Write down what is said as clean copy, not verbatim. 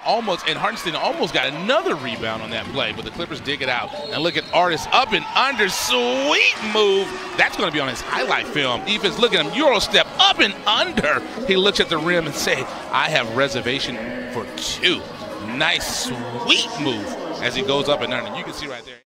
and Hartenstein almost got another rebound on that play, but the Clippers dig it out. And look at Artis up and under, sweet move. That's going to be on his highlight film. Defense, look at him, Euro step up and under. He looks at the rim and say, I have reservation for two. Nice, sweet move as he goes up and under. You can see right there.